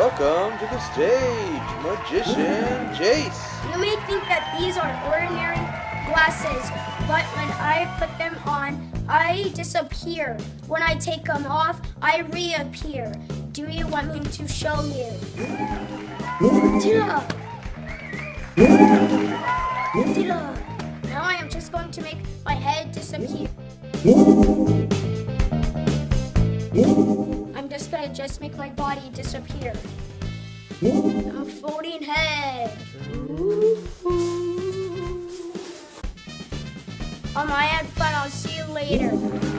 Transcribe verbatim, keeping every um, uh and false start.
Welcome to the stage, Magician Jace. You may think that these are ordinary glasses, but when I put them on, I disappear. When I take them off, I reappear. Do you want me to show you? Ta-da! Ta-da! Now I am just going to make my head disappear. I'm just gonna just make my body disappear. I'm floating head. Um, I had fun. I'll see you later.